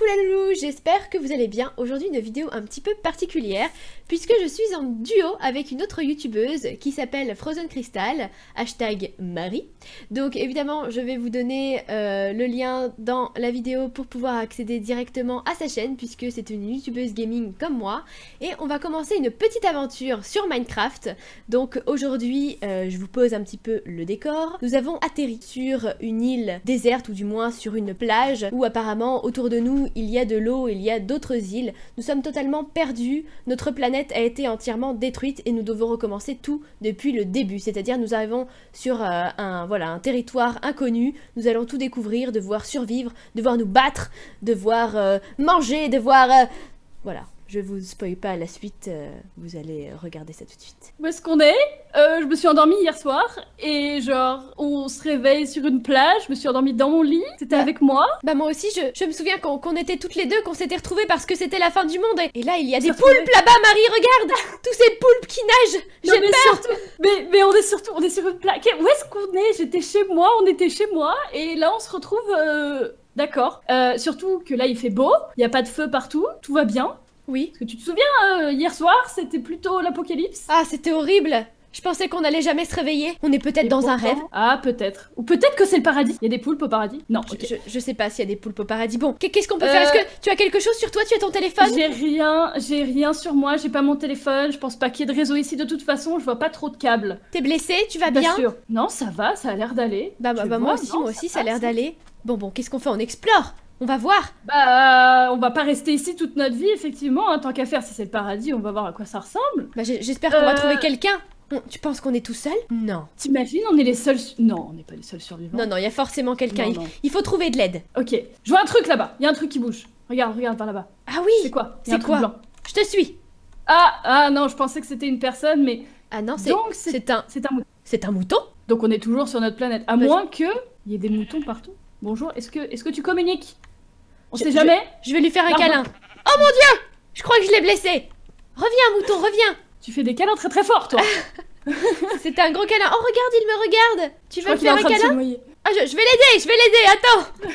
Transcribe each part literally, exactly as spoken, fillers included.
Coucou la loulou, j'espère que vous allez bien. Aujourd'hui une vidéo un petit peu particulière puisque je suis en duo avec une autre youtubeuse qui s'appelle Frozen Crystal, hashtag Marie. Donc évidemment je vais vous donner euh, le lien dans la vidéo pour pouvoir accéder directement à sa chaîne puisque c'est une youtubeuse gaming comme moi. Et on va commencer une petite aventure sur Minecraft. Donc aujourd'hui euh, je vous pose un petit peu le décor. Nous avons atterri sur une île déserte ou du moins sur une plage où apparemment autour de nous il y a de l'eau, il y a d'autres îles. Nous sommes totalement perdus, notre planète a été entièrement détruite et nous devons recommencer tout depuis le début. C'est-à-dire nous arrivons sur euh, un, voilà, un territoire inconnu, nous allons tout découvrir, devoir survivre, devoir nous battre, devoir euh, manger, devoir... Euh... Voilà. Je vous spoil pas la suite, euh, vous allez regarder ça tout de suite. Où est-ce qu'on est, euh, Je me suis endormie hier soir, et genre, on se réveille sur une plage, je me suis endormie dans mon lit, c'était bah, avec moi. Bah moi aussi, je, je me souviens qu'on qu'on était toutes les deux, qu'on s'était retrouvées parce que c'était la fin du monde. Et là, il y a des ça poulpes là-bas, Marie, regarde. Tous ces poulpes qui nagent, j'ai peur surtout, mais, mais on est surtout, on est sur une plage. Où est-ce qu'on est J'étais chez moi, on était chez moi, et là on se retrouve... Euh... D'accord. Euh, surtout que là il fait beau, il n'y a pas de feu partout, tout va bien. Oui. Parce que tu te souviens, euh, hier soir, c'était plutôt l'apocalypse. Ah, c'était horrible. Je pensais qu'on allait jamais se réveiller. On est peut-être dans pourtant... un rêve. Ah, peut-être. Ou peut-être que c'est le paradis. Il y a des poulpes au paradis. Non, je, okay. je, je sais pas s'il y a des poulpes au paradis. Bon, qu'est-ce qu'on peut euh... faire? Est-ce que tu as quelque chose sur toi? Tu as ton téléphone? J'ai rien, j'ai rien sur moi, j'ai pas mon téléphone. Je pense pas qu'il y ait de réseau ici de toute façon. Je vois pas trop de câbles. T'es blessé? Tu vas pas bien? Sûr. Non, ça va, ça a l'air d'aller. Bah, bah, bah moi aussi, non, moi aussi, ça, ça a l'air d'aller. Bon, bon, qu'est-ce qu'on fait? On explore. On va voir. Bah, on va pas rester ici toute notre vie, effectivement. Hein, tant qu'à faire, si c'est le paradis, on va voir à quoi ça ressemble. Bah, j'espère qu'on euh... va trouver quelqu'un. On... Tu penses qu'on est tout seul? Non. T'imagines, on est les seuls... Non, on n'est pas les seuls survivants. Non, non, il y a forcément quelqu'un. Il... il faut trouver de l'aide. Ok. Je vois un truc là-bas. Il y a un truc qui bouge. Regarde, regarde par là-bas. Ah oui. C'est quoi? C'est quoi? Blanc. Je te suis. Ah, ah non, je pensais que c'était une personne, mais... Ah non, c'est c'est un... C'est un mouton. C'est un mouton? Donc on est toujours sur notre planète. À bah, moins je... que... Il y ait des moutons partout. Bonjour, est-ce que, est-ce que tu communiques? On je, sait jamais. Je, je vais lui faire un Pardon. câlin. Oh mon dieu! Je crois que je l'ai blessé. Reviens, mouton, reviens. Tu fais des câlins très très forts, toi. C'était un gros câlin. Oh, regarde, il me regarde. Tu veux me faire un câlin? Ah, je, je vais l'aider, je vais l'aider. Attends.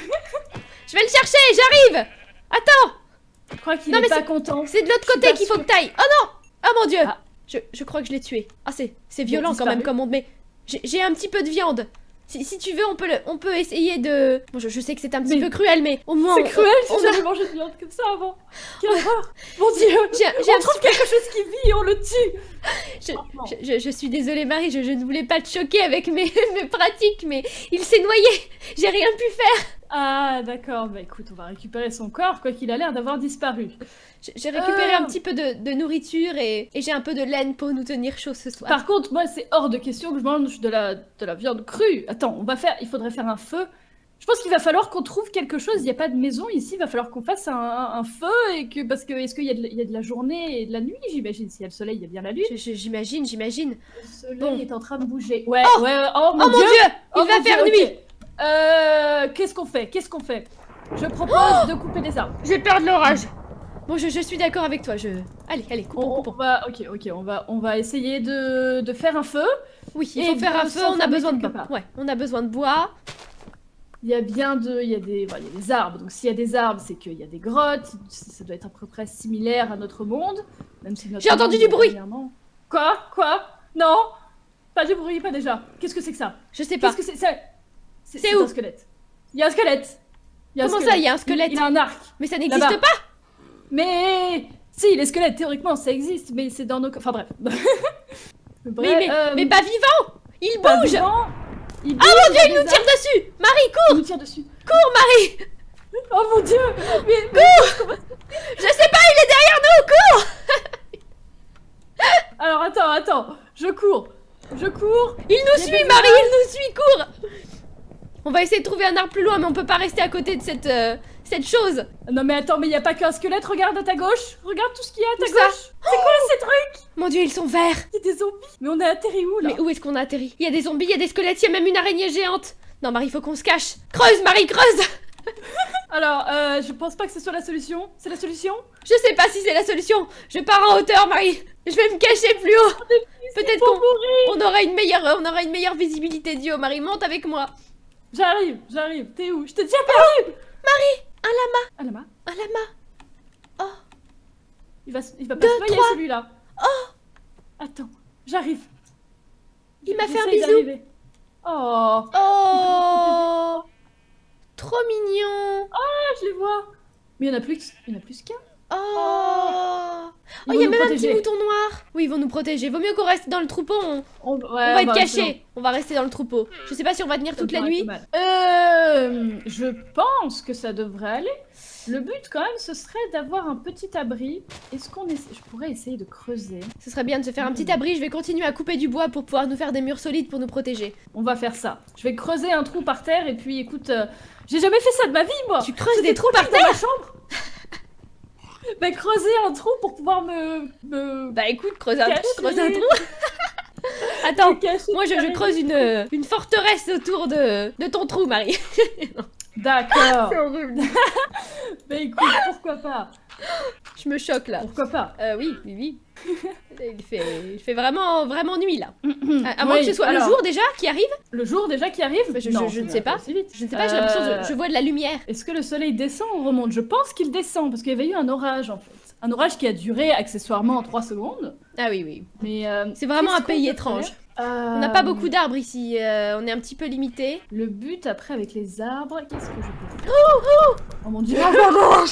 Je vais le chercher, j'arrive. Attends. Je crois qu'il est, est pas content. C'est de l'autre côté qu'il faut que t'ailles. Oh non. Oh mon dieu. Ah. Je, je crois que je l'ai tué. Ah, c'est violent quand même comme on... Mais j'ai un petit peu de viande. Si, si tu veux, on peut, le, on peut essayer de... Bon, je, je sais que c'est un petit mais peu cruel, mais au moins... C'est cruel, si j'avais mangé de viande comme ça avant. Quelle horreur. Mon dieu, on un trouve quelque chose qui vit et on le tue. Je, je, je, je suis désolée, Marie, je, je ne voulais pas te choquer avec mes, mes pratiques, mais il s'est noyé. J'ai rien pu faire. Ah, d'accord. Bah écoute, on va récupérer son corps, quoi qu'il a l'air d'avoir disparu. J'ai récupéré euh... un petit peu de, de nourriture et, et j'ai un peu de laine pour nous tenir chaud ce soir. Par contre, moi, c'est hors de question que je mange de la, de la viande crue. Attends, on va faire... Il faudrait faire un feu. Je pense qu'il va falloir qu'on trouve quelque chose. Il n'y a pas de maison ici. Il va falloir qu'on fasse un, un, un feu et que... Parce que est-ce qu'il y, y a de la journée et de la nuit, j'imagine. S'il y a le soleil, il y a bien la lune. J'imagine, j'imagine. Le soleil bon. est en train de bouger. Ouais, oh ouais. Oh mon oh dieu, mon dieu Il oh va mon faire dieu, nuit okay. Euh... Qu'est-ce qu'on fait Qu'est-ce qu'on fait Je propose oh de couper des arbres. J'ai peur de l'orage. Bon, je, je suis d'accord avec toi, je... Allez, allez, coupons, on, coupons. On va, ok, ok, on va, on va essayer de, de faire un feu. Oui, il faut faire un feu, on a besoin de bois. Ouais, on a besoin de bois. Il y a bien de... Il y a des, voilà, il y a des arbres, donc s'il y a des arbres, c'est qu'il y a des grottes. Ça doit être à peu près similaire à notre monde. Même si J'ai entendu du bruit. Quoi Quoi Non. Pas du bruit, pas déjà. Qu'est-ce que c'est que ça? Je sais pas. Qu'est-ce que c'est? C'est où? Un squelette. Il y a un squelette. Il y a Comment un squelette. ça, il y a un squelette? Il, il a un arc. Mais ça n'existe pas. Mais... Si, les squelettes, théoriquement, ça existe, mais c'est dans nos... Enfin, bref. bref mais, mais, euh... mais pas vivant. Il pas bouge vivant. Il bouge. Ah mon dieu, il nous tire dessus. Marie, cours. Il nous tire dessus. Cours, Marie. Oh mon dieu. Mais, cours. Mais... Je sais pas, il est derrière nous, cours. Alors, attends, attends. Je cours. Je cours. Il nous suit, Marie, il nous suit, cours. On va essayer de trouver un arbre plus loin, mais on peut pas rester à côté de cette, euh, cette chose. Non mais attends, mais il y a pas qu'un squelette, regarde à ta gauche. Regarde tout ce qu'il y a à ta gauche. C'est quoi ces trucs? Mon dieu, ils sont verts. Il y a des zombies. Mais on est atterri où là? Mais où est-ce qu'on a atterri? Il y a des zombies, il y a des squelettes, il y a même une araignée géante. Non Marie, il faut qu'on se cache. Creuse, Marie, creuse. Alors, euh, je pense pas que ce soit la solution. C'est la solution? Je sais pas si c'est la solution. Je pars en hauteur, Marie. Je vais me cacher plus haut. Peut-être qu'on on aura une meilleure, on aura une meilleure visibilité. Dio, Marie, monte avec moi. J'arrive, j'arrive. T'es où? Je te tiens perdu. Marie, un lama. Un lama? Oh, lama. Oh. Il va, il va pas Deux, se noyer trois. celui-là. Oh. Attends, j'arrive. Il m'a fait un J'essaye bisou. d'arriver. Oh. Oh. Trop mignon. Ah, je les vois. Mais il y en a plus, il y en a plus qu'un. Oh. Oh, Ils il vont y a nous même un protéger. petit mouton noir. Oui, ils vont nous protéger. Vaut mieux qu'on reste dans le troupeau. On, On, ouais, on va être rester cachés. On va rester dans le troupeau. Je sais pas si on va tenir dans- toute la ça me nuit. paraît pas mal. Euh, je pense que ça devrait aller. Le but, quand même, ce serait d'avoir un petit abri. Est-ce qu'on essaie... Je pourrais essayer de creuser. Ce serait bien de se faire un petit abri. Je vais continuer à couper du bois pour pouvoir nous faire des murs solides pour nous protéger. On va faire ça. Je vais creuser un trou par terre et puis, écoute, euh, j'ai jamais fait ça de ma vie, moi. Tu creuses C'était des trous par dans ma terre? chambre. Bah, creuser un trou pour pouvoir me... me... Bah écoute, creuse un cacher. trou, creuse un trou. Attends, me cacher moi je, je derrière. creuse une, une forteresse autour de, de ton trou, Marie. D'accord. horrible. Bah écoute, pourquoi pas. Je me choque là. Pourquoi pas. Euh, oui, oui, oui. Il fait, il fait vraiment, vraiment nuit là. À, à moins Oui, que ce soit alors, le jour déjà qui arrive. Le jour déjà qui arrive. Bah, je- Non, je- je ne ça sais va pas. aussi vite. Je ne sais pas, j'ai l'impression Euh, que je vois de la lumière. Est-ce que le soleil descend ou remonte? Je pense qu'il descend parce qu'il y avait eu un orage en fait. Un orage qui a duré accessoirement trois secondes. Ah oui, oui. Mais euh, C'est vraiment qu'est-ce un pays qu'on peut étrange. faire Euh, On n'a pas beaucoup d'arbres ici, euh, on est un petit peu limité. Le but après avec les arbres, qu'est-ce que je peux faire? Oh, oh Oh mon dieu! l'orage.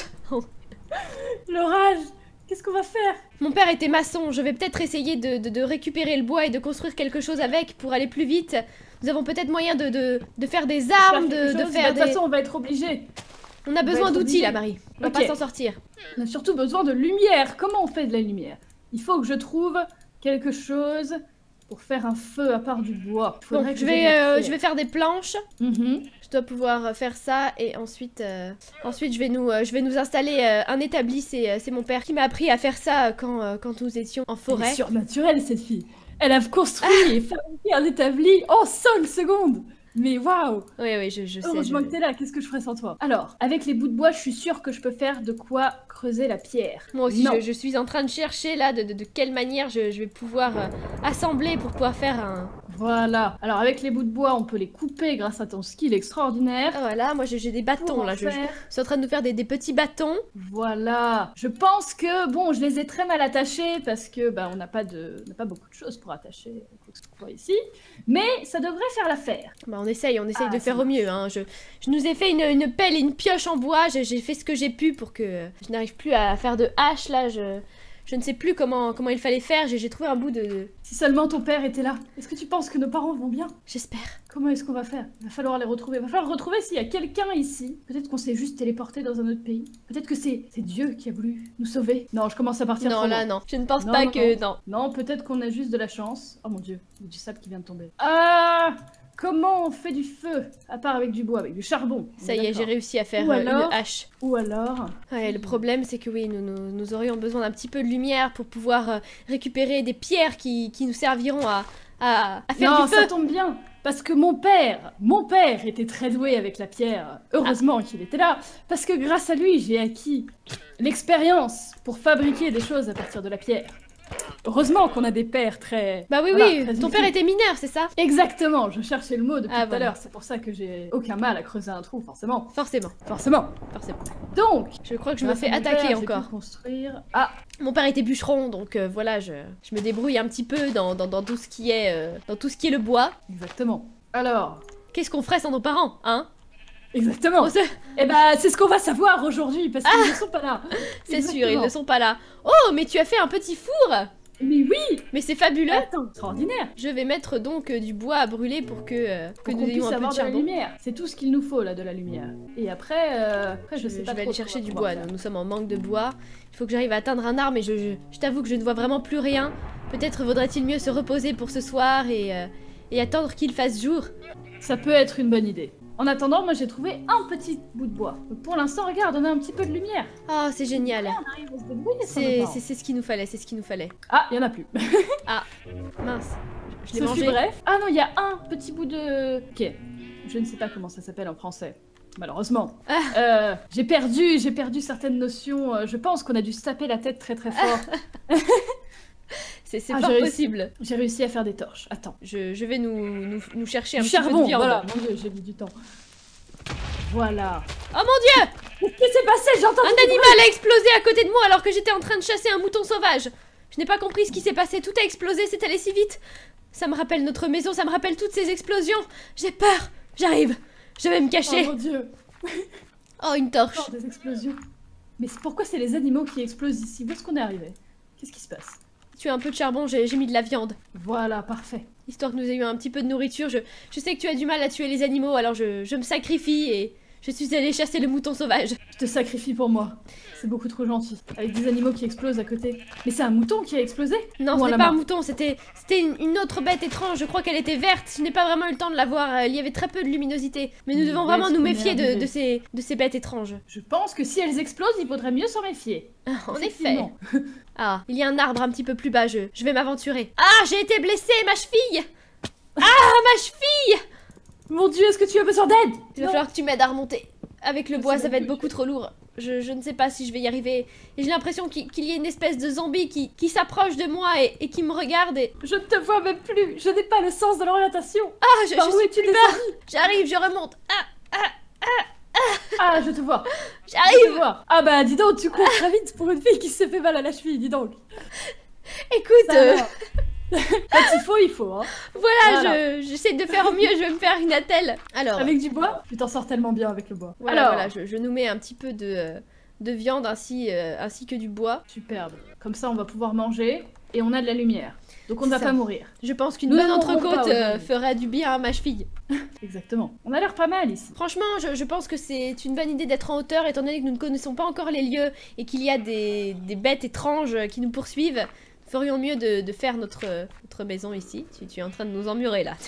L'orage! Qu'est-ce qu'on va faire? Mon père était maçon, je vais peut-être essayer de, de- de récupérer le bois et de construire quelque chose avec pour aller plus vite. Nous avons peut-être moyen de, de- de faire des armes, Faire de, quelque de chose? faire Bah, de des... toute façon, on va être obligé. On a va besoin être d'outils obligé. là, Marie. On va Ok. pas s'en sortir. On a surtout besoin de lumière. Comment on fait de la lumière? Il faut que je trouve quelque chose pour faire un feu à part du bois. Il Bon, faudrait que je j'aie de vais, la euh, pierre. je vais faire des planches. Mhm. Je dois pouvoir faire ça et ensuite, euh, ensuite je vais nous, euh, je vais nous installer euh, un établi. C'est, euh, c'est mon père qui m'a appris à faire ça quand, euh, quand nous étions en Elle est forêt. surnaturelle cette fille. Elle a construit et fabriqué un établi en cinq secondes. Mais waouh! Oui, oui, je, je sais. Heureusement je- que t'es là, qu'est-ce que je ferais sans toi? Alors, avec les bouts de bois, je suis sûre que je peux faire de quoi creuser la pierre. Moi aussi, Non. je, je suis en train de chercher là de, de, de quelle manière je, je vais pouvoir euh, assembler pour pouvoir faire un... Voilà. Alors, avec les bouts de bois, on peut les couper grâce à ton skill extraordinaire. Ah, voilà, moi j'ai j'ai des bâtons Pour en là. Je, je faire- suis en train de nous faire des, des petits bâtons. Voilà. Je pense que, bon, je les ai très mal attachés parce que, bah, on n'a pas de, on n'a pas beaucoup de choses pour attacher quoi que ce soit ici. Mais ça devrait faire l'affaire. Bah, on essaye, on essaye Ah, de ça faire au mieux. Hein. Je, je nous ai fait une, une pelle et une pioche en bois. J'ai j'ai fait ce que j'ai pu pour que je n'arrive plus à faire de hache là. Je, je ne sais plus comment, comment il fallait faire. J'ai j'ai trouvé un bout de... Si seulement ton père était là. Est-ce que tu penses que nos parents vont bien? J'espère. Comment est-ce qu'on va faire? Il va falloir les retrouver. Il va falloir retrouver s'il y a quelqu'un ici. Peut-être qu'on s'est juste téléporté dans un autre pays. Peut-être que c'est c'est Dieu qui a voulu nous sauver. Non, je commence à partir Non, trop là, loin. non. Je ne pense Non, pas non, que... Non. Non, peut-être qu'on a juste de la chance. Oh mon dieu, il y a du sable qui vient de tomber. Ah! Comment on fait du feu? À part avec du bois, avec du charbon. Ça y est, j'ai D'accord. réussi à faire Ou euh, alors- une hache. Ou alors... Ouais, le problème, c'est que oui, nous, nous, nous aurions besoin d'un petit peu de lumière pour pouvoir euh, récupérer des pierres qui, qui nous serviront à, à, à faire non, du feu. ça tombe bien. Parce que mon père, mon père était très doué avec la pierre. Heureusement qu'il était là. Parce que grâce à lui, j'ai acquis l'expérience pour fabriquer des choses à partir de la pierre. Heureusement qu'on a des pères très... Bah oui, Voilà, oui, très ton utiles. père était mineur, c'est ça? Exactement, je cherchais le mot depuis Ah, tout à voilà. l'heure. C'est pour ça que j'ai aucun mal à creuser un trou, forcément. Forcément, Forcément. forcément. Donc, Je crois que je me grâce fais à mon attaquer père, j'ai pu encore. construire... Ah, Mon père était bûcheron, donc euh, voilà, je, je me débrouille un petit peu dans, dans, dans tout ce qui est, euh, dans tout ce qui est le bois. exactement. Alors, Qu'est-ce qu'on ferait sans nos parents, hein? exactement. On se- Eh ben, c'est ce qu'on va savoir aujourd'hui, parce qu'ils ne sont pas là. C'est sûr, ils Exactement. ne sont pas là. Oh, mais tu as fait un petit four! Mais oui. Mais c'est fabuleux! Attends, extraordinaire. Je vais mettre donc euh, du bois à brûler pour que, euh, que Pour nous qu'on ayons puisse un peu avoir de de la charbon. lumière. C'est tout ce qu'il nous faut là, de la lumière. Et après, euh, après je, Je, sais je pas vais trop aller ce qu'on chercher va du pouvoir bois, faire. nous, nous sommes en manque de bois. Il faut que j'arrive à atteindre un arbre, mais je, je, je t'avoue que je ne vois vraiment plus rien. Peut-être vaudrait-il mieux se reposer pour ce soir et, euh, et attendre qu'il fasse jour. Ça peut être une bonne idée. En attendant, moi j'ai trouvé un petit bout de bois. Donc pour l'instant, regarde, on a un petit peu de lumière. Oh, c'est génial. On arrive à se débrouiller sans nos C'est parents. c'est- c'est ce qu'il nous fallait, c'est ce qu'il nous fallait. Ah, il y en a plus. Mince, je l'ai Ce mangé. fut bref. Ah non, il y a un petit bout de... Ok. Je ne sais pas comment ça s'appelle en français. Malheureusement. Ah. Euh, j'ai perdu, j'ai perdu certaines notions. Euh, Je pense qu'on a dû se taper la tête très très fort. C'est c'est Ah, fort j'ai réussi. possible. J'ai réussi à faire des torches. Attends. Je, je vais nous, nous, nous chercher un Du petit peu charbon, de viande. voilà. Mon dieu, j'ai mis du temps. Voilà. Oh mon dieu! Qu'est-ce qui s'est passé? J'ai entendu. Un animal a explosé à côté de moi alors que j'étais en train de chasser un mouton sauvage. Je n'ai pas compris ce qui s'est passé. Tout a explosé, c'est allé si vite. Ça me rappelle notre maison, ça me rappelle toutes ces explosions. J'ai peur. J'arrive. Je vais me cacher. Oh mon dieu. Oh, une torche. Oh, des explosions. Mais pourquoi c'est les animaux qui explosent ici? Où est-ce qu'on est arrivé? Qu'est-ce qui se passe? Tu as un peu de charbon, j'ai mis de la viande. Voilà, parfait. Histoire que nous ayons un petit peu de nourriture. Je, je sais que tu as du mal à tuer les animaux, alors je, je me sacrifie et je suis allée chasser le mouton sauvage. Je te sacrifie pour moi. C'est beaucoup trop gentil. Avec des animaux qui explosent à côté. Mais c'est un mouton qui a explosé? Non, ce n'est pas un mouton, c'était une, une autre bête étrange. Je crois qu'elle était verte. Je n'ai pas vraiment eu le temps de la voir. Il y avait très peu de luminosité. Mais nous devons vraiment nous méfier de, de, ces, de ces bêtes étranges. Je pense que si elles explosent, il vaudrait mieux s'en méfier. En effet. Ah, il y a un arbre un petit peu plus bas. Je, je vais m'aventurer. Ah, j'ai été blessée, ma cheville. Ah, ma cheville. Mon dieu, est-ce que tu as besoin d'aide? Il va falloir que tu m'aides à remonter. Avec le bois, ça va être beaucoup trop lourd. Je, je ne sais pas si je vais y arriver. Et j'ai l'impression qu'il qu'il y ait une espèce de zombie qui, qui s'approche de moi et, et qui me regarde et... Je ne te vois même plus. Je n'ai pas le sens de l'orientation. Ah, je, Par je où suis es-tu plus bas. J'arrive, je remonte. Ah, ah, ah, ah. Ah, je te vois. J'arrive. Ah bah, dis donc, tu cours très vite pour une fille qui s'est fait mal à la cheville, dis donc. Écoute... Euh... Quand il faut, il faut, hein. Voilà, voilà. j'essaie de faire au mieux, je vais me faire une attelle. Alors... Avec du bois? Tu t'en sors tellement bien avec le bois. Voilà, Alors, voilà, je, je nous mets un petit peu de, de viande ainsi, euh, ainsi que du bois. Superbe. Comme ça, on va pouvoir manger et on a de la lumière. Donc on ne va pas mourir. Je pense qu'une bonne entrecôte euh, ferait du bien à ma cheville. Exactement. On a l'air pas mal ici. Franchement, je, je pense que c'est une bonne idée d'être en hauteur, étant donné que nous ne connaissons pas encore les lieux et qu'il y a des, des bêtes étranges qui nous poursuivent. Nous ferions mieux de, de faire notre, notre maison ici. Tu, tu es en train de nous emmurer là.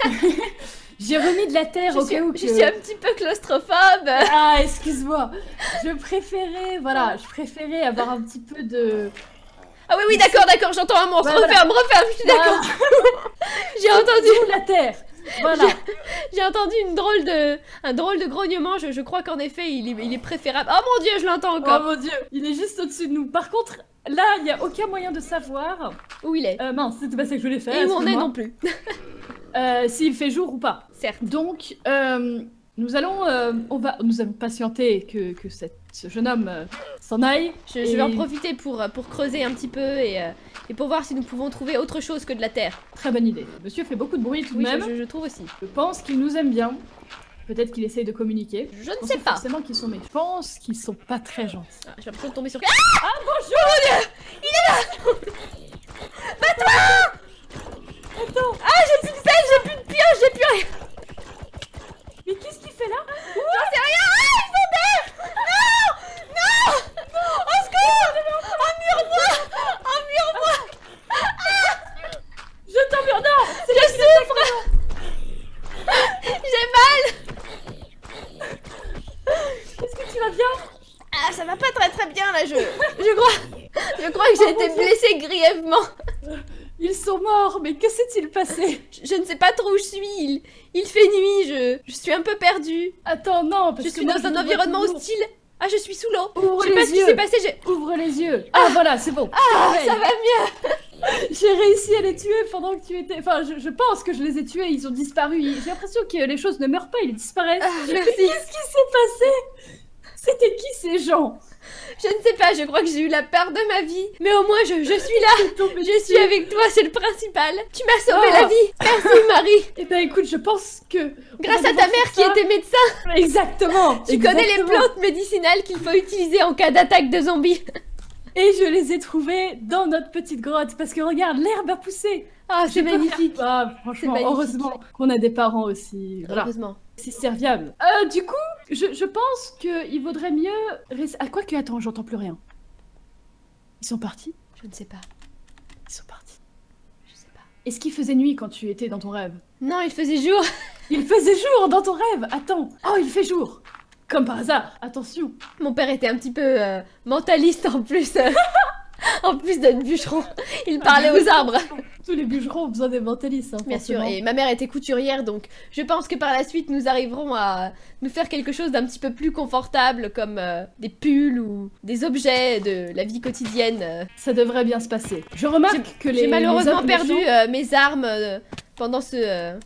J'ai remis de la terre je au suis, cas où que... Je suis un petit peu claustrophobe. Ah, excuse-moi. Je préférais, voilà, je préférais avoir un petit peu de... Ah oui, oui, d'accord, d'accord, j'entends un monstre. Voilà. Referme, referme, je suis d'accord. J'ai entendu... la terre. Voilà. J'ai entendu une drôle de... un drôle de grognement. Je, je crois qu'en effet, il est, il est préférable. Oh mon dieu, je l'entends encore. Oh mon dieu, il est juste au-dessus de nous. Par contre, là, il n'y a aucun moyen de savoir... Où il est. Euh, mince, c'était pas ça que je voulais faire. Et où on est non plus. euh, S'il fait jour ou pas. Certes. Donc, euh, nous allons... Euh, on va, nous allons patienter que, que cette, ce jeune homme euh, s'en aille. Je, et... je vais en profiter pour, pour creuser un petit peu et, euh, et pour voir si nous pouvons trouver autre chose que de la terre. Très bonne idée. Monsieur fait beaucoup de bruit tout de oui, même. Je, je, je trouve aussi. Je pense qu'il nous aime bien. Peut-être qu'il essaye de communiquer. Je ne sais pas. Forcément qu'ils sont, mais je pense qu'ils sont pas très gentils. Ah, j'ai l'impression de tomber sur... Ah, ah bonjour. Oh mon dieu, il est là. Bats-toi. Attends. Ah, j'ai plus de sel, j'ai plus de pioche, j'ai plus rien. Mais qu'est-ce qu'il fait là? J'en sais rien. Ah, ils sont terre. Non, non, non. Au secours. Un mur noir. Un mur noir. Ah. Je t'emmerde. Non, je souffre. J'ai mal. Est-ce que tu vas bien? Ah, ça va pas très très bien là, je, je crois, je crois que j'ai été blessée grièvement. Ils sont morts, mais que s'est-il passé? je, je ne sais pas trop où je suis, il, il fait nuit, je, je suis un peu perdue. Attends, non, parce je que suis moi, dans je un environnement hostile. Ah, je suis sous l'eau. Ouvre je sais les pas ce yeux. qui s'est passé, j'ai... Ouvre les yeux. Ah, ah voilà, c'est bon. Ah, ça va mieux. J'ai réussi à les tuer pendant que tu étais... Enfin, je, je pense que je les ai tués, ils ont disparu. J'ai l'impression que les choses ne meurent pas, ils disparaissent. Ah, merci. Qu'est-ce qui s'est passé? C'était qui ces gens? Je ne sais pas, je crois que j'ai eu la peur de ma vie. Mais au moins, je, je suis là. Je suis avec toi, c'est le principal. Tu m'as sauvé oh. la vie. Merci, Marie. Eh ben écoute, je pense que... Grâce à ta mère qui était médecin. Exactement. Tu exactement. connais les plantes médicinales qu'il faut utiliser en cas d'attaque de zombies. Et je les ai trouvées dans notre petite grotte. Parce que regarde, l'herbe a poussé. Ah, c'est magnifique. Ah, franchement, magnifique. Heureusement qu'on a des parents aussi. Voilà. Heureusement. C'est serviable. Euh, du coup, je, je pense qu'il vaudrait mieux... Ah, quoi que, attends, j'entends plus rien. Ils sont partis? Je ne sais pas. Ils sont partis. Je sais pas. Est-ce qu'il faisait nuit quand tu étais dans ton rêve? Non, il faisait jour. Il faisait jour dans ton rêve. Attends. Oh, il fait jour. Comme par hasard. Attention. Mon père était un petit peu euh, mentaliste en plus. Euh... En plus d'être bûcheron, il parlait aux arbres. Tous les bûcherons ont besoin des mentalistes. Hein, bien sûr, et ma mère était couturière, donc je pense que par la suite nous arriverons à nous faire quelque chose d'un petit peu plus confortable, comme euh, des pulls ou des objets de la vie quotidienne. Euh. Ça devrait bien se passer. Je remarque que les... J'ai malheureusement les perdu euh, mes armes euh, pendant ce... Euh...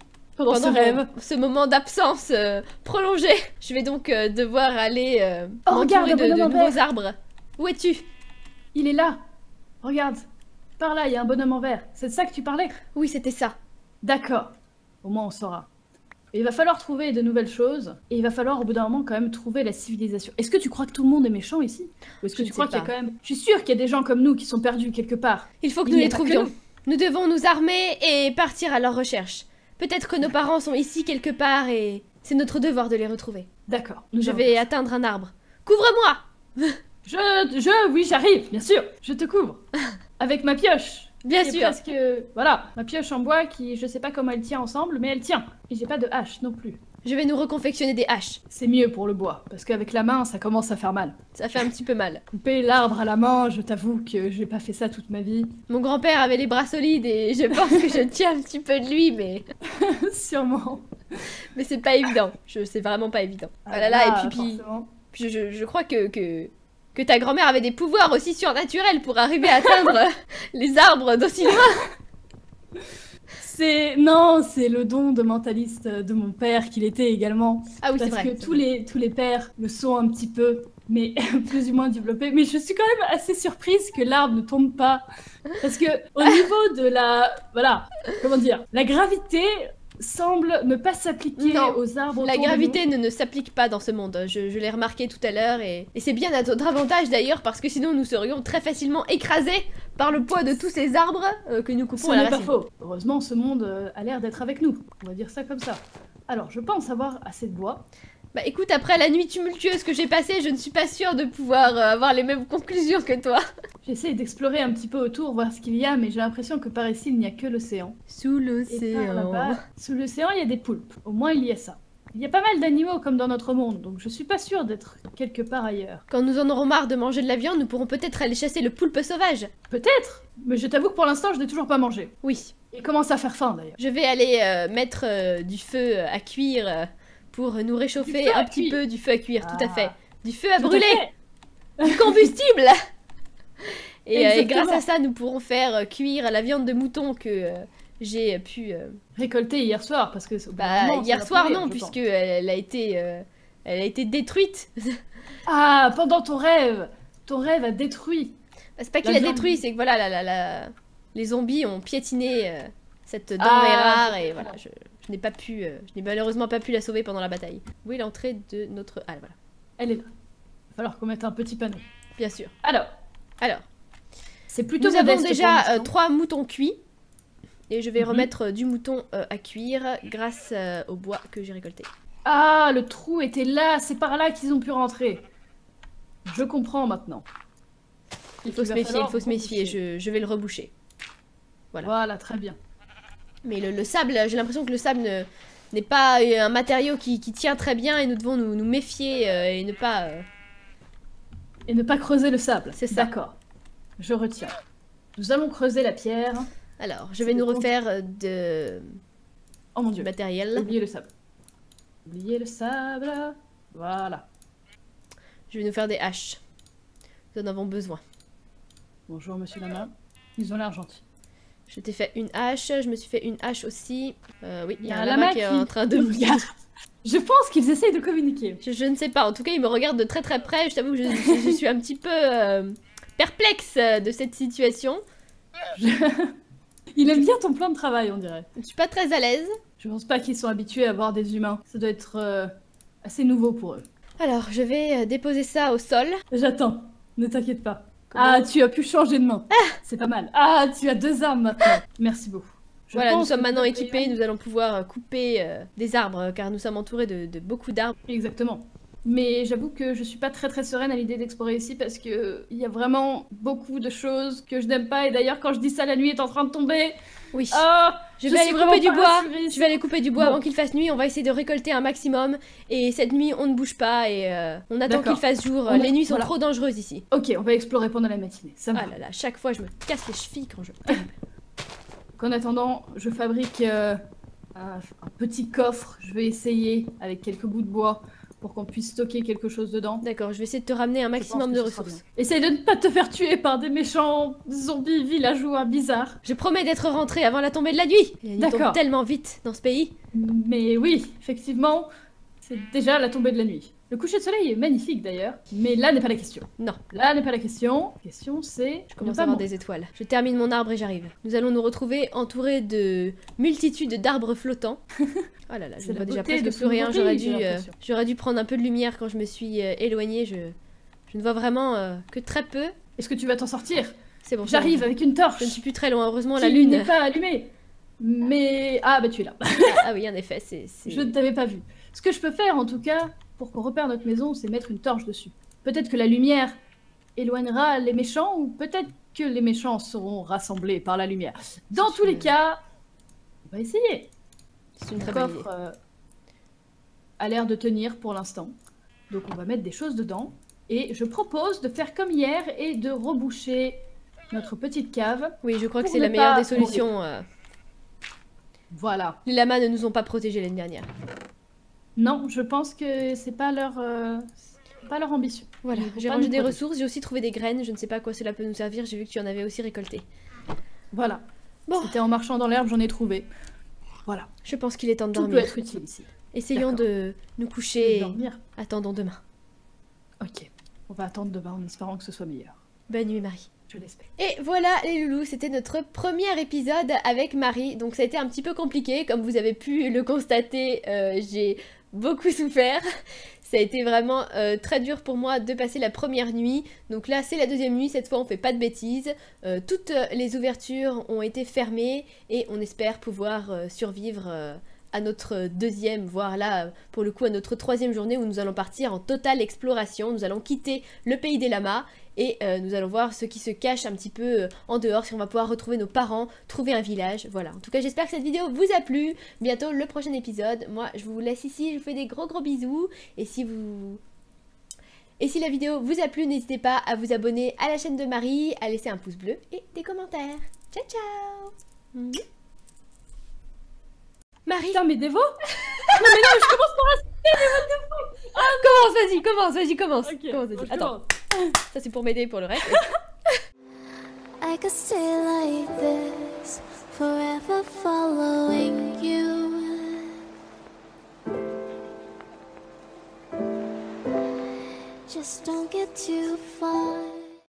pendant, pendant ce rêve. mon- ce moment d'absence euh, prolongé. Je vais donc euh, devoir aller euh, Oh, regarde, m'entourer de, un de bonhomme en nouveaux arbres. Où es-tu? Il est là. Regarde. Par là, il y a un bonhomme en verre. C'est de ça que tu parlais? Oui, c'était ça. D'accord. Au moins, on saura. Et il va falloir trouver de nouvelles choses. Et il va falloir, au bout d'un moment, quand même trouver la civilisation. Est-ce que tu crois que tout le monde est méchant ici? Ou est-ce que Je tu ne crois sais qu'il y a pas. quand même... Je suis sûre qu'il y a des gens comme nous qui sont perdus quelque part. Il faut que Il nous n'y a les pas que trouvions. nous. Nous devons nous armer et partir à leur recherche. Peut-être que nos parents sont ici quelque part et c'est notre devoir de les retrouver. D'accord. Nous Je allons vais faire ça. atteindre un arbre. Couvre-moi! Je... Je... Oui, j'arrive, bien sûr. Je te couvre. Avec ma pioche. Bien Qui est sûr. presque... Voilà. Ma pioche en bois qui... Je sais pas comment elle tient ensemble, mais elle tient. Et j'ai pas de hache non plus. Je vais nous reconfectionner des haches. C'est mieux pour le bois. Parce qu'avec la main, ça commence à faire mal. Ça fait un petit peu mal. Couper l'arbre à la main, je t'avoue que j'ai pas fait ça toute ma vie. Mon grand-père avait les bras solides et je pense que je tiens un petit peu de lui, mais, Sûrement. mais c'est pas évident. Je... C'est vraiment pas évident. Ah là là, et puis, puis, forcément. puis je, je crois que, que, que ta grand-mère avait des pouvoirs aussi surnaturels pour arriver à atteindre les arbres d'aussi loin. C'est... Non, c'est le don de mentaliste de mon père qu'il était également. Ah oui, c'est Parce vrai. que tous les, tous les pères le sont un petit peu, mais plus ou moins développés. Mais je suis quand même assez surprise que l'arbre ne tombe pas. Parce que au niveau de la... Voilà, comment dire? La gravité semble ne pas s'appliquer Non, aux arbres La autour de gravité ne, ne s'applique pas dans ce monde, je, je l'ai remarqué tout à l'heure, et, et c'est bien à notre avantage d'ailleurs, parce que sinon nous serions très facilement écrasés par le poids de tous ces arbres euh, que nous nous. coupons Ce à la n'est pas racine. faux. Heureusement, ce monde euh, a l'air d'être avec nous. On va dire ça comme ça. Alors, je pense avoir assez de bois. Bah écoute, après la nuit tumultueuse que j'ai passée, je ne suis pas sûre de pouvoir euh, avoir les mêmes conclusions que toi. J'essaie d'explorer un petit peu autour, voir ce qu'il y a, mais j'ai l'impression que par ici, il n'y a que l'océan. Sous Et par là-bas, sous l'océan, il y a des poulpes. Au moins, il y a ça. Il y a pas mal d'animaux comme dans notre monde, donc je suis pas sûre d'être quelque part ailleurs. Quand nous en aurons marre de manger de la viande, nous pourrons peut-être aller chasser le poulpe sauvage. Peut-être, mais je t'avoue que pour l'instant, je n'ai toujours pas mangé. Oui, Il commence à faire faim d'ailleurs. je vais aller euh, mettre euh, du feu à cuire euh, pour nous réchauffer Du feu à un petit cuire. peu du feu à cuire, tout à Ah. fait. Du feu à Tout à brûler, fait. du combustible. Et, euh, et Exactement. grâce à ça, nous pourrons faire euh, cuire la viande de mouton que euh, j'ai pu... euh, Récolté hier soir, parce que... au bout d'un Bah, moment, ça hier va soir, pourrir, non, je puisque pense. elle, elle a été... euh, elle a été détruite. Ah, pendant ton rêve. Ton rêve a détruit. C'est pas qu'il La a viande. détruit, c'est que voilà, la, la, la- les zombies ont piétiné euh, cette denrée Ah, rare et c'est voilà, bon. je, je n'ai pas pu, euh, je n'ai malheureusement pas pu la sauver pendant la bataille. Où est l'entrée de notre... Ah voilà, Elle est là. Il va falloir qu'on mette un petit panneau. bien sûr. Alors, Alors, c'est plutôt nous avons modeste pour déjà euh, l'instant. trois moutons cuits et je vais Mhm. remettre euh, du mouton euh, à cuire grâce euh, au bois que j'ai récolté. Ah, le trou était là, c'est par là qu'ils ont pu rentrer. Je comprends maintenant. Il faut Il se va méfier, il falloir faut se méfier, reboucher. je, je vais le reboucher. Voilà. Voilà, très bien. Mais le, le sable, j'ai l'impression que le sable ne- n'est pas euh, un matériau qui, qui tient très bien et nous devons nous, nous méfier euh, et ne pas... euh, Et ne pas creuser le sable. C'est ça. D'accord. Je retiens. Nous allons creuser la pierre. Alors, je C'est vais nous le refaire euh, de... Oh mon du dieu. matériel. Oubliez le sable. Oubliez le sable. Voilà. Je vais nous faire des haches. Nous en avons besoin. Bonjour, monsieur Lama. Ils ont l'air gentils. Je t'ai fait une hache, je me suis fait une hache aussi. Euh, oui, il y a un lama lama qui est en train de nous me regarde. Je pense qu'ils essayent de communiquer. Je, je ne sais pas, en tout cas il me regarde de très très près, je t'avoue que je, je- je suis un petit peu euh, perplexe euh, de cette situation. Il aime bien ton plan de travail, on dirait. Je suis pas très à l'aise. Je pense pas qu'ils sont habitués à voir des humains. Ça doit être euh, assez nouveau pour eux. Alors, je vais euh, déposer ça au sol. J'attends. Ne t'inquiète pas. Comment- Ah, tu as pu changer de main. C'est pas mal. Ah, tu as deux armes maintenant. Merci beaucoup. Je Voilà, nous pense sommes que maintenant nous équipés, devrions- nous allons pouvoir euh, couper euh, des arbres, euh, car nous sommes entourés de, de beaucoup d'arbres. Exactement. Mais j'avoue que je suis pas très très sereine à l'idée d'explorer ici parce que il y a vraiment beaucoup de choses que je n'aime pas. Et d'ailleurs, quand je dis ça, la nuit est en train de tomber. Oui. Ah, Je vais aller suis couper vraiment du pas bois. rassurée ici. Je vais aller couper du bois Bon. avant qu'il fasse nuit. On va essayer de récolter un maximum. Et cette nuit, on ne bouge pas et euh, on attend D'accord. qu'il fasse jour. On a- Les nuits sont voilà. trop dangereuses ici. Ok, on va explorer pendant la matinée. Ça va. Ah là là, chaque fois je me casse les chevilles quand je... En attendant, je fabrique euh, un, un petit coffre. Je vais essayer avec quelques bouts de bois pour qu'on puisse stocker quelque chose dedans. D'accord, je vais essayer de te ramener un maximum de ressources. Essaye de ne pas te faire tuer par des méchants zombies villageois bizarres. Je promets d'être rentrée avant la tombée de la nuit. La nuit tombe D'accord. tellement vite dans ce pays. Mais oui, effectivement, c'est déjà la tombée de la nuit. Le coucher de soleil est magnifique d'ailleurs, mais là n'est pas la question. Non. Là n'est pas la question. La question c'est... Je commence à avoir des étoiles. Je termine mon arbre et j'arrive. Nous allons nous retrouver entourés de multitudes d'arbres flottants. Oh là là, je ne vois déjà presque plus rien. J'aurais dû, euh, j'aurais dû prendre un peu de lumière quand je me suis euh, éloignée. Je, je ne vois vraiment euh, que très peu. Est-ce que tu vas t'en sortir? C'est bon. J'arrive avec une torche. Je ne suis plus très loin. Heureusement, qui la lune n'est pas allumée. Mais... Ah bah tu es là. Ah oui, en effet, c'est... Je ne t'avais pas vu. Ce que je peux faire en tout cas, pour qu'on repère notre maison, c'est mettre une torche dessus. Peut-être que la lumière éloignera les méchants, ou peut-être que les méchants seront rassemblés par la lumière. Dans tous les cas, on va essayer. C'est une très Le bonne idée. coffre euh, a l'air de tenir pour l'instant. Donc on va mettre des choses dedans. Et je propose de faire comme hier et de reboucher notre petite cave. Oui, je crois que pour c'est ne la meilleure pas des solutions. euh. Voilà. Les lamas ne nous ont pas protégés l'année dernière. Non, je pense que c'est pas leur, euh, c'est pas leur ambition. Voilà, Ils vont j'ai pas rangé nous des protéger. ressources, j'ai aussi trouvé des graines, je ne sais pas à quoi cela peut nous servir, j'ai vu que tu en avais aussi récolté. Voilà. Bon. C'était en marchant dans l'herbe, j'en ai trouvé. Voilà. Je pense qu'il est temps de Tout peut dormir. être utile ici. Essayons D'accord. de nous Et coucher et dormir. attendons demain. Ok. On va attendre demain en espérant que ce soit meilleur. Bonne nuit Marie. Je l'espère. Et voilà les loulous, c'était notre premier épisode avec Marie, donc ça a été un petit peu compliqué, comme vous avez pu le constater, euh, j'ai beaucoup souffert. Ça a été vraiment euh, très dur pour moi de passer la première nuit. Donc là, c'est la deuxième nuit. Cette fois, on fait pas de bêtises. Euh, toutes les ouvertures ont été fermées et on espère pouvoir euh, survivre euh, à notre deuxième, voire là, pour le coup, à notre troisième journée où nous allons partir en totale exploration. Nous allons quitter le pays des lamas et euh, nous allons voir ce qui se cache un petit peu euh, en dehors, si on va pouvoir retrouver nos parents, trouver un village, voilà. En tout cas, j'espère que cette vidéo vous a plu. Bientôt le prochain épisode. Moi, je vous laisse ici, je vous fais des gros gros bisous. Et si vous... Et si la vidéo vous a plu, n'hésitez pas à vous abonner à la chaîne de Marie, à laisser un pouce bleu et des commentaires. Ciao, ciao. Mmh. Marie. Putain, mais Dévo. Non, mais non, je commence par un... Ah, commence, vas-y, commence, vas-y, commence. Ok, commence vas-y. bon, je Attends, commence. ça c'est pour m'aider pour le reste. I could stay like this, forever follow